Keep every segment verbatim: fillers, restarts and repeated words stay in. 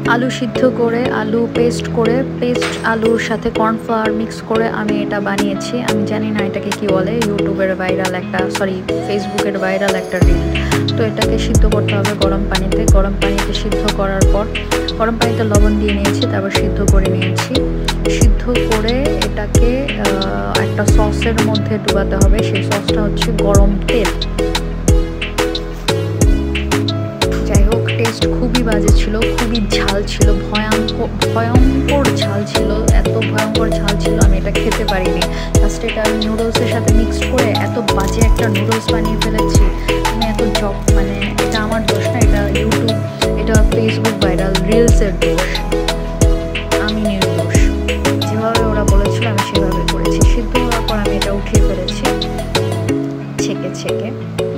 আলু সিদ্ধ করে আলু পেস্ট করে পেস্ট আলুর সাথে কর্নফ্লাওয়ার মিক্স করে আমি এটা বানিয়েছি। আমি জানি না এটাকে কি বলে, ইউটিউবের ভাইরাল একটা সরি ফেসবুকের ভাইরাল একটা রিল। তো এটাকে সিদ্ধ করতে হবে গরম পানিতে। গরম পানিতে সিদ্ধ করার পর গরম পানিতে লবণ দিয়ে নিয়েছি, তারপর সিদ্ধ করে নিয়েছি। সিদ্ধ করে এটাকে একটা সসের মধ্যে ডুবাতে হবে। সেই সসটা হচ্ছে গরম তেল। টেস্ট খুবই বাজে ছিল, খুবই ঝাল ছিল, ভয়ঙ্কর ভয়ঙ্কর ঝাল ছিল, এত ভয়ঙ্কর ঝাল ছিল আমি এটা খেতে পারিনি। লাস্টে এটা আমি নুডলসের সাথে মিক্সড করে এত বাজে একটা নুডলস বানিয়ে ফেলেছি। আমি এত জব মানে এটা আমার দোষ না, এটা ইউটিউব, এটা ফেসবুক ভাইরাল রিলসের দোষ। আমি নির্দোষ, যেভাবে ওরা বলেছিল আমি সেভাবে করেছি। সিদ্ধ হওয়ার পর আমি এটা উঠিয়ে ফেলেছি ছেঁকে ছেঁকে।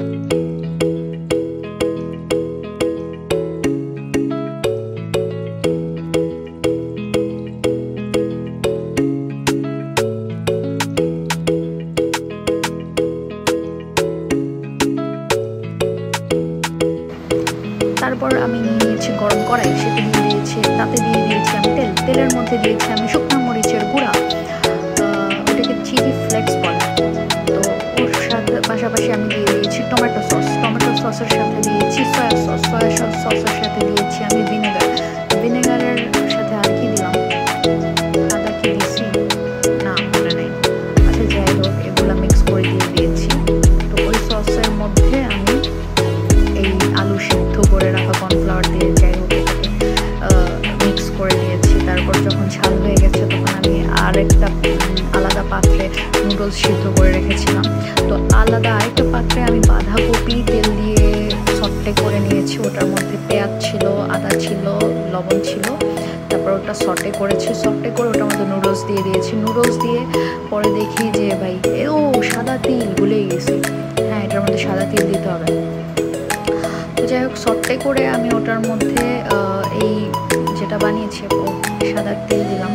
তারপর আমি নিয়ে নিয়েছি গরম কড়াই, সেটা দিয়ে দিয়েছি, তাতে দিয়ে দিয়েছি আমি তেল। তেলের মধ্যে দিয়েছি আমি শুকনো মরিচের গুঁড়া, ওটাকে চিলি ফ্লেক্স বলে। তো ওর সাথে পাশাপাশি আমি দিয়ে দিয়েছি টমেটো সস। টমেটো সসের সাথে দিয়েছি সয়া সস। সয়া সস সসের সাথে দিয়েছি আমি ভিনেগার। ভিনেগারের সাথে আর কি দিলাম, আদা কি দিয়েছি না মনে নেই। আচ্ছা যাই হোক, এগুলো মিক্স করে দিয়ে দিয়েছি। তো ওই সসের মধ্যে আমি এই আলু সিদ্ধ করে রাখা কর্নফ্লাওয়ার দিয়ে যাই হোক এটাকে মিক্স করে দিয়েছি। তারপর যখন ঝাল হয়ে গেছে তখন আমি আর একটা আলাদা পাত্রে নুডলস সিদ্ধ করে রেখেছিলাম। তো আলাদা আরেকটা পাত্রে আমি বাঁধাকপি তেল দিয়ে সটে করে নিয়েছি। ওটার মধ্যে পেঁয়াজ ছিল, আদা ছিল, লবণ ছিল। তারপর ওটা সটে করেছি। সটে করে ওটার মধ্যে নুডলস দিয়ে দিয়েছি। নুডলস দিয়ে পরে দেখি যে ভাই ও সাদা তিল ভুলেই গেছি, হ্যাঁ এটার মধ্যে সাদা তিল দিতে হবে। তো যাই হোক, সটে করে আমি ওটার মধ্যে এই যেটা বানিয়েছি ও সাদা তেল দিলাম।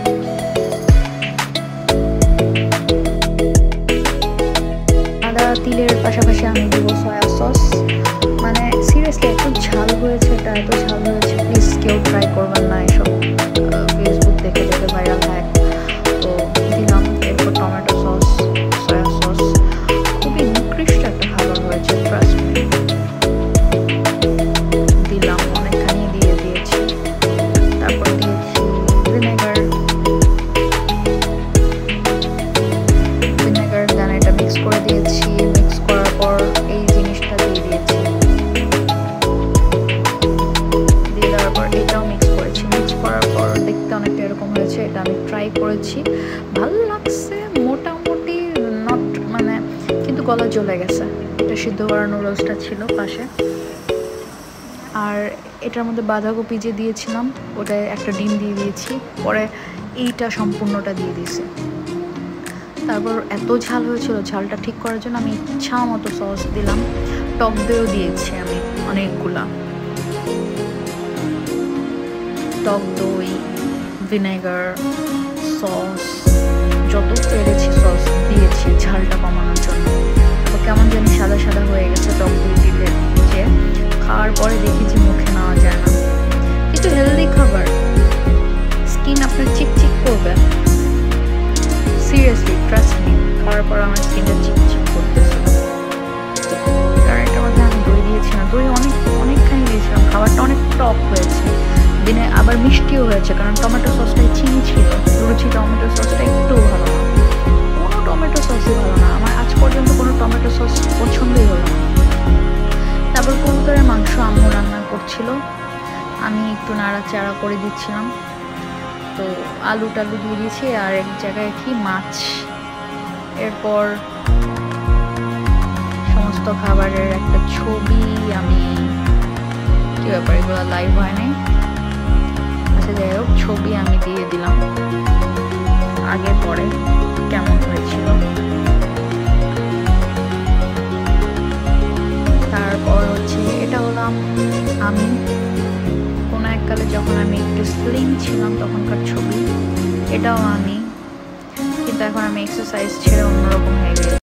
সাদা তিলের পাশাপাশি আমি দেবো সয়া সস। মানে সিরিয়াসলি এত ঝাল হয়েছে, এটা এত ঝাল হয়েছে, প্লিজ কেউ ট্রাই করবেন না এসব ফেসবুক দেখে দেখে ভাইরাল হ্যাক। তো দিলাম। এরপর টমেটো সস, সয়া সস, খুবই নিকৃষ্ট একটা খাবার হয়েছে, ট্রাস্ট মি। দিলাম অনেকখানি দিয়ে দিয়েছি। তারপর দিয়েছি ভিনেগার। ভিনেগার দেন এটা মিক্স করে দিয়েছি। মিক্স করার পর এই জিনিসটা দিয়ে দিয়েছি। দিয়ে দেওয়ার পর এটাও মিক্স করেছি। মিক্স করার পর দেখতে অনেকটা এরকম হয়েছে। এটা আমি ট্রাই করেছি, ভালো লাগছে মোটামুটি, নট মানে, কিন্তু গলা জ্বলে গেছে। এটা সিদ্ধ করা নুডলসটা ছিল পাশে। আর এটার মধ্যে বাঁধাকপি যে দিয়েছিলাম ওটায় একটা ডিম দিয়ে দিয়েছি। পরে এইটা সম্পূর্ণটা দিয়ে দিয়েছি। তারপর এত ঝাল হয়েছিল, ঝালটা ঠিক করার জন্য আমি ইচ্ছা মতো সস দিলাম। টক দইও দিয়েছি আমি অনেকগুলা। টক দই, ভিনেগার, সস, যত পেরেছি সস দিয়েছি ঝালটা কমানোর জন্য। তো কেমন জানি সাদা সাদা হয়ে গেছে টক দই দিলে। যে খাওয়ার পরে দেখি যে মুখে নেওয়া যায় না, কিন্তু হেলদি খাবার, স্কিন আপনার চিকচিক করবে। সিরিয়াসলি ট্রাস্ট মি, খাওয়ার পর আমার স্কিনটা চিকচিক করতেছিল। কারণ এটার মধ্যে আমি দই দিয়েছি না, দই অনেক অনেকখানি দিয়েছিলাম। খাবারটা অনেক টক হয়েছে, দিনে আবার মিষ্টিও হয়েছে, কারণ টমেটো সসটাই চিনি ছিল। রুচি টমেটো সসটা একটুও ভালো না, কোনো টমেটো সসই ভালো না। আমার আজ পর্যন্ত কোনো টমেটো সস পছন্দই হলো না। তারপর কবুতরের মাংস আম্মু রান্না করছিল, আমি একটু নাড়াচাড়া করে দিচ্ছিলাম। তো আলু টালু দিয়ে দিয়েছি, আর এক জায়গায় কি মাছ। এরপর সমস্ত খাবারের একটা ছবি, আমি কি ব্যাপার এগুলো লাইভ হয় নাই, আচ্ছা যাই হোক, ছবি আমি দিয়ে দিলাম আগে পরে কেমন হয়েছিল। তারপর হচ্ছে এটা হলাম আমি কোনো এককালে যখন আমি একটু স্লিম ছিলাম তখনকার ছবি। এটাও আমি, কিন্তু এখন আমি এক্সারসাইজ ছেড়ে অন্যরকম হয়ে গেছি।